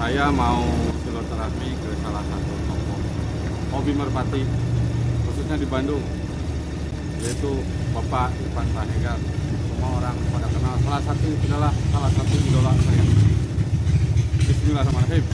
Saya mau silaturahmi ke salah satu tokoh hobi merpati, khususnya di Bandung, yaitu Bapak Irfan Sahegar. Semua orang pada kenal, salah satu idola saya. Bismillahirrahmanirrahim.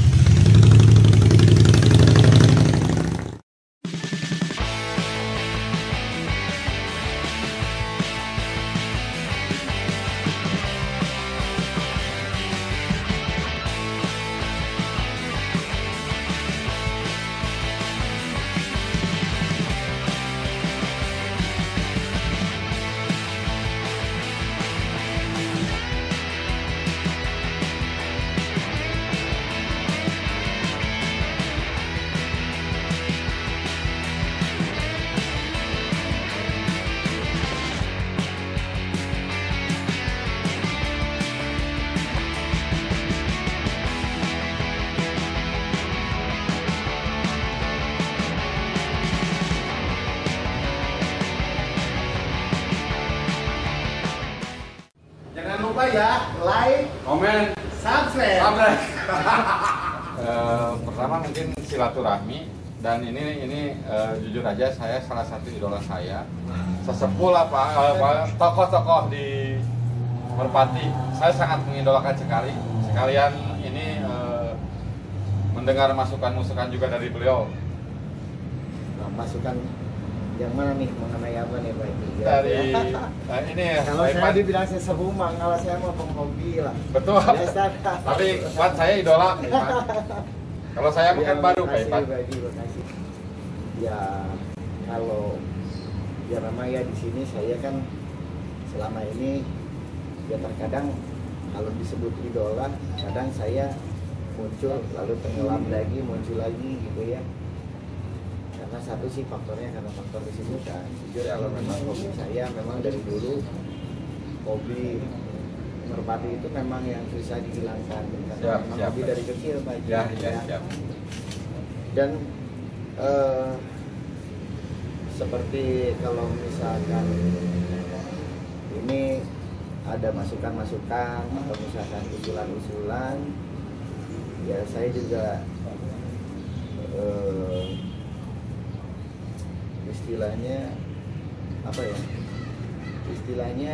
Jangan lupa ya, like, Komen, subscribe. Pertama mungkin silaturahmi, dan ini jujur aja saya salah satu idola saya, sesepuh tokoh-tokoh di Merpati. Saya sangat mengidolakan sekalian ini mendengar masukan-masukan juga dari beliau. Masukan yang mana nih, mengenai apa nih Pak? Dari ini kalau saya dibilang sesebumang, kalau saya mau penghobi lah. betul. Biasa. Tapi buat saya idola. Kalau saya mungkin baru Pak Ipan. Makasih. Ya kalau ya Ramaya di sini saya kan selama ini ya terkadang kalau disebut idola, kadang saya muncul lalu tenggelam lagi, muncul lagi gitu ya. Karena satu sih faktornya karena faktor kesibukan. Jujur kalau memang hobi saya memang dari dulu hobi merpati itu memang yang susah dihilangkan karena memang hobi dari kecil Pak. Ya. Dan seperti kalau misalkan ini ada masukan-masukan atau misalkan usulan-usulan, ya saya juga istilahnya apa ya? Istilahnya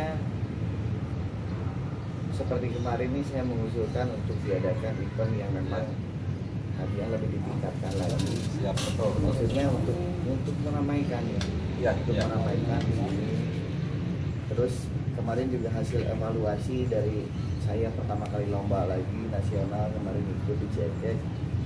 seperti kemarin ini saya mengusulkan untuk diadakan event yang memang hadiah lebih ditingkatkan lagi. Siap, betul. Maksudnya untuk meramaikan ya, meramaikan di sini. Terus kemarin juga hasil evaluasi dari saya pertama kali lomba lagi nasional kemarin ikut di Cekek,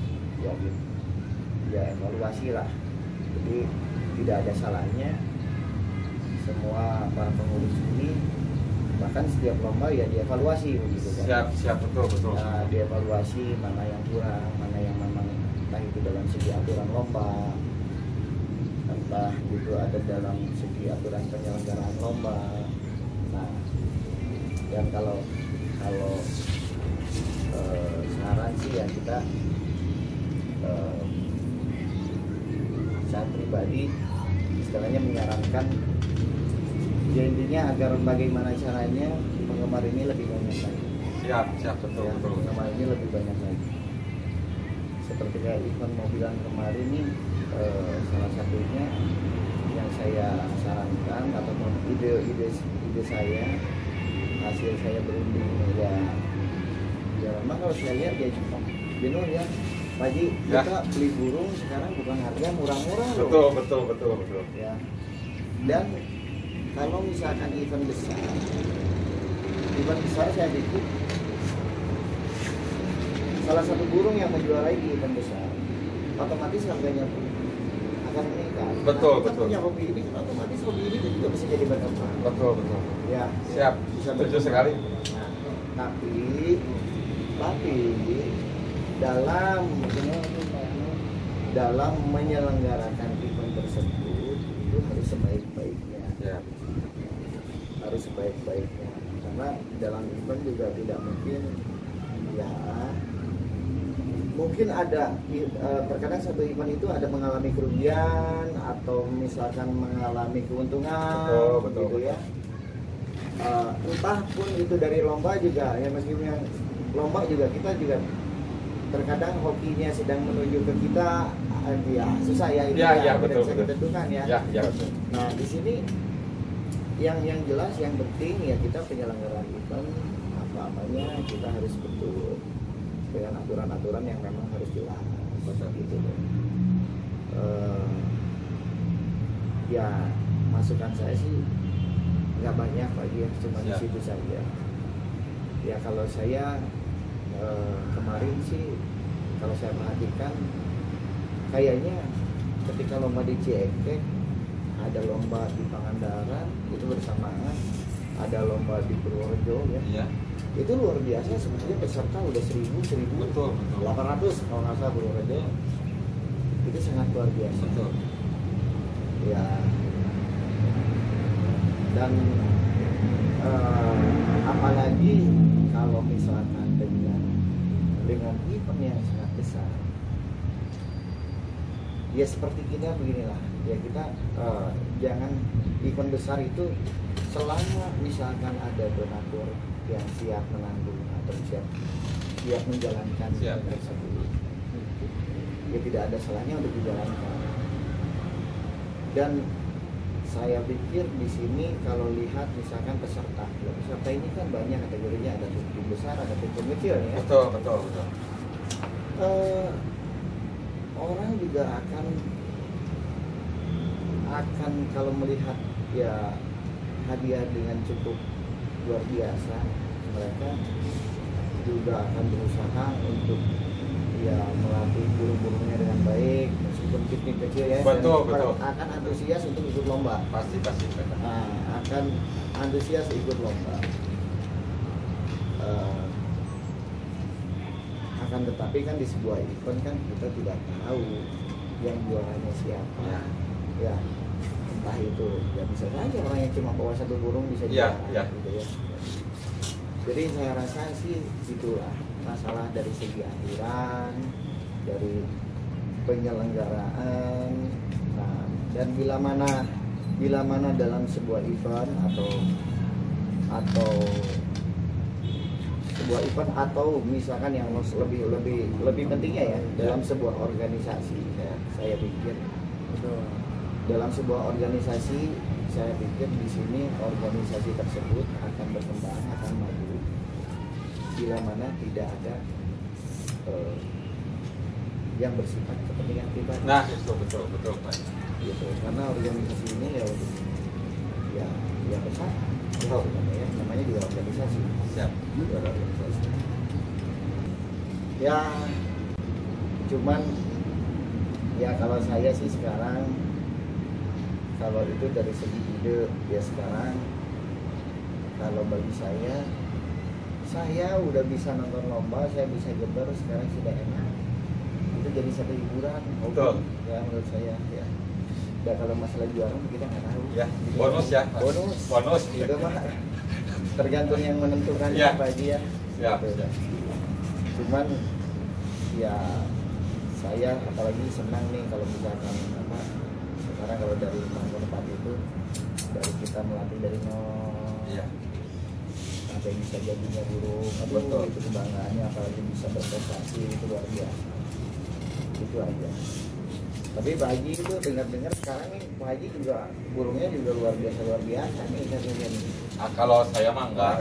ya evaluasi lah. Jadi tidak ada salahnya semua para pengurus ini, bahkan setiap lomba ya dievaluasi begitu kan. Siap, betul. Nah, dievaluasi mana yang kurang, mana yang memang entah itu dalam segi aturan lomba, entah itu ada dalam segi aturan penyelenggaraan lomba. Nah, dan kalau saran sih ya kita saya pribadi istilahnya menyarankan ya intinya agar bagaimana caranya penggemar ini lebih banyak lagi. Siap, betul. Penggemar ini lebih banyak lagi. Seperti kayak event mobilan kemarin nih, salah satunya yang saya sarankan ataupun ide saya, hasil saya berunding ya memang kalau saya lihat ya cukup jenuh ya. Pak Haji, kita beli burung sekarang bukan harga murah-murah loh. Betul. Ya. Dan kalau misalkan event besar saya ikut, salah satu burung yang menjuarai di event besar, otomatis harganya pun akan meningkat. Betul. Kita punya hobi ini, otomatis hobi ini juga bisa jadi berkembang. Betul. Ya. Siap. Bisa Setuju sekali. Nah, tapi dalam menyelenggarakan event tersebut itu harus sebaik-baiknya. Harus sebaik-baiknya. Karena dalam event juga tidak mungkin ada terkadang satu event itu ada mengalami kerugian atau misalkan mengalami keuntungan. Betul. Ya. Entah pun itu dari lomba juga ya, meskipun yang lomba juga kita juga terkadang hokinya sedang menuju ke kita, ya susah ya itu ya, tidak betul, bisa betul. ditentukan ya. Ya, betul. Nah di sini yang jelas yang penting ya kita penyelenggaraan event apa-apanya kita harus betul dengan aturan-aturan yang memang harus jelas gitu. Ya masukan saya sih nggak banyak lagi ya, cuma di situ saja. Ya kalau saya kemarin sih kalau saya perhatikan kayaknya ketika lomba di Ciekek, ada lomba di Pangandaran itu bersamaan, ada lomba di Purworejo ya. Itu luar biasa, sebenarnya peserta udah 1.800 kalau nggak salah Purworejo. Itu sangat luar biasa. Ya. Dan apalagi kalau misalkan dengan event yang sangat besar, ya seperti kita beginilah ya, kita jangan event besar itu selama misalkan ada donatur yang siap menanggung atau siap menjalankan event tersebut, ya tidak ada salahnya untuk dijalankan. Dan saya pikir di sini kalau lihat misalkan peserta ini kan banyak kategorinya, ada tim besar, ada tim kecil ya. Betul. Orang juga akan kalau melihat ya hadiah dengan cukup luar biasa, mereka juga akan berusaha untuk ya melatih burung-burungnya dengan baik, meskipun tim kecil ya. Betul. Akan antusias untuk ikut lomba. Pasti. Nah, akan antusias ikut lomba. Akan tetapi kan di sebuah event kan kita tidak tahu yang juaranya siapa. Ya, entah itu ya bisa saja orang yang cuma bawa satu burung bisa juara. Gitu ya. Jadi saya rasa sih itulah masalah dari segi aturan, dari penyelenggaraan. Nah, dan bila mana dalam sebuah event atau misalkan yang lebih pentingnya ya dalam sebuah organisasi, saya pikir dalam sebuah organisasi, saya pikir di sini organisasi tersebut akan berkembang, akan maju bila mana tidak ada yang bersifat kepentingan pribadi. Nah, itu betul Pak. Gitu. Karena organisasi ini ya besar. Namanya juga organisasi. Siap. Organisasi. Ya, cuman ya kalau saya sih sekarang, kalau itu dari segi ide ya sekarang, kalau bagi saya udah bisa nonton lomba, saya bisa geber, sekarang sudah enak. Itu jadi satu hiburan. Betul. Ya menurut saya ya. Dan kalau masalah juara kita nggak tahu. Ya, bonus ya. Bonus. Itu mah tergantung yang menentukan apa aja ya. Siap. Cuman ya saya apalagi senang nih kalau misalkan sekarang kalau dari tempat itu dari kita melatih dari nol. Iya. Sampai bisa jadinya burung, betul. Itu kebanggaannya, apalagi bisa berprestasi, itu luar biasa. Itu aja. Tapi Pak Haji itu dengar sekarang nih, Pak Haji juga burungnya juga luar biasa nih katanya nih. Kalau saya mah enggak.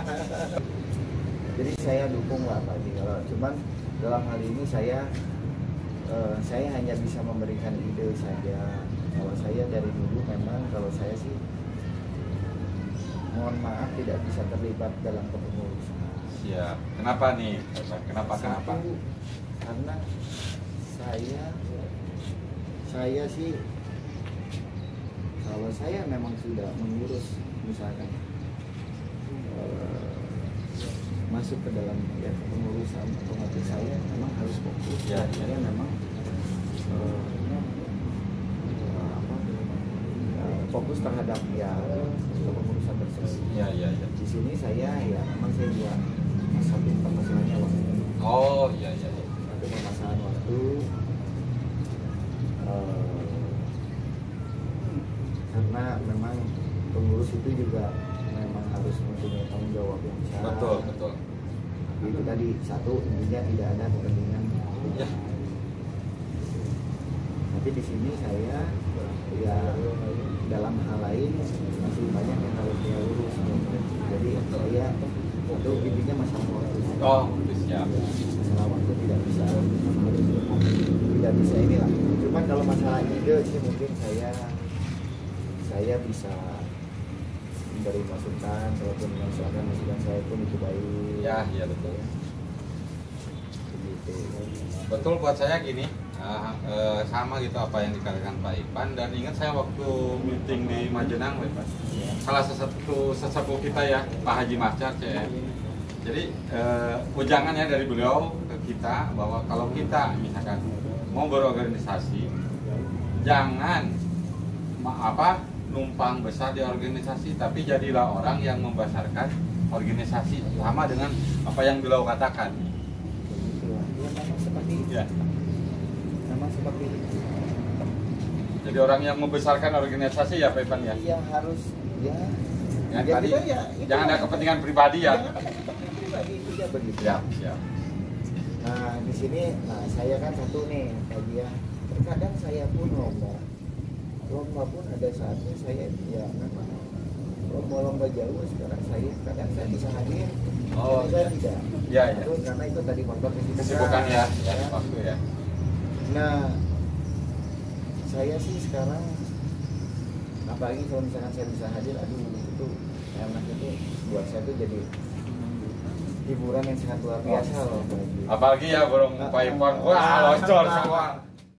Jadi saya dukung lah Pak Haji. Kalau cuman dalam hal ini saya hanya bisa memberikan ide saja. Kalau saya dari dulu memang kalau saya sih mohon maaf tidak bisa terlibat dalam kepengurusan. Siap. Kenapa nih? Kenapa? Karena saya sih kalau saya memang sudah mengurus misalkan masuk ke dalam ya kepengurusan otomatis saya memang harus fokus ya. Saya memang fokus terhadap ya kepengurusan tersebut. Ya. Di sini saya ya memang saya juga satu permasalahannya waktu. Oh iya. Satu permasalahan waktu. Karena memang pengurus itu juga memang harus mempunyai tanggung jawab yang besar. Betul. Itu tadi satu intinya tidak ada kepentingan Ya. Tapi di sini saya ya dalam hal lain masih banyak yang harus saya urus. Jadi saya itu intinya masalah waktu. Oh, siap. Masalah waktu tidak bisa inilah. Cuman kalau masalah ide sih mungkin saya bisa memberi masukan, walaupun misalkan masukan saya pun itu baik. Ya, iya betul. Begitu. Betul buat saya gini, sama gitu apa yang dikatakan Pak Ipan, dan ingat saya waktu meeting di Majenang, Pak, salah satu sesepuh kita ya, Pak Haji Macar, jadi ujangannya dari beliau ke kita bahwa kalau kita misalkan mau berorganisasi, jangan numpang besar di organisasi, tapi jadilah orang yang membesarkan organisasi, sama dengan apa yang beliau katakan. Memang seperti itu. Ya. Memang seperti itu. Jadi orang yang membesarkan organisasi ya, Pak Ipan ya. Iya harus ya. Yang Ya, tadi, kita ya, itu jangan ada lah. kepentingan pribadi ya. Jangan ada kepentingan pribadi itu ya begitu. Siap, siap. Nah di sini, nah saya kan satu nih tadi ya. Terkadang saya pun lomba pun ada saatnya saya ya memang lomba jauh sekarang kadang saya bisa hadir. Oh, saya iya. tidak. Ya, ya. Itu karena itu tadi faktor Kesibukan ya, waktu ya. Nah, saya sih sekarang apalagi kalau misalkan saya bisa hadir, aduh itu enak itu buat saya tuh jadi hiburan yang sangat luar biasa loh. Apalagi ya burung Pak Ipan, wah lonjor semua.